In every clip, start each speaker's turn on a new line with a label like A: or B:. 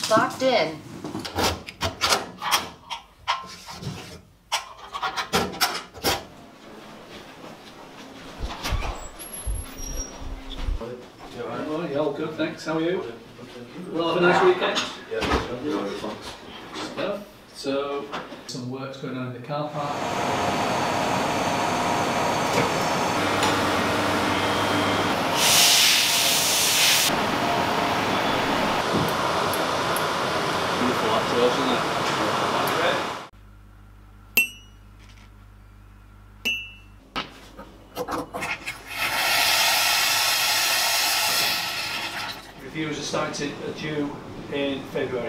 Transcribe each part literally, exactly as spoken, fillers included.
A: Locked in.
B: Yeah, all good, thanks. How are you? Well, have a nice weekend.
C: Yeah, thanks.
B: Stuff. So, some work's going on in the car park. Beautiful outdoors, isn't it? Reviews are starting to due in February.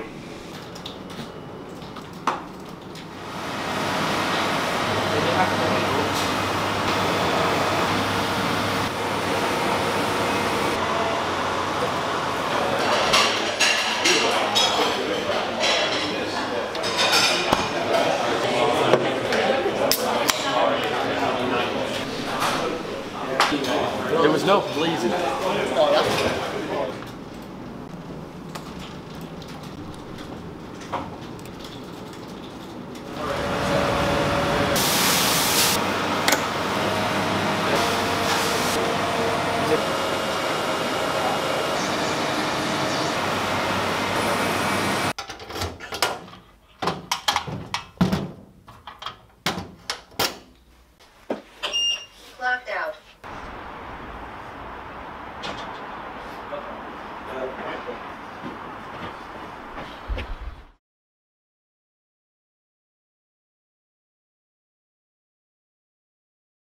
C: There was no pleasing.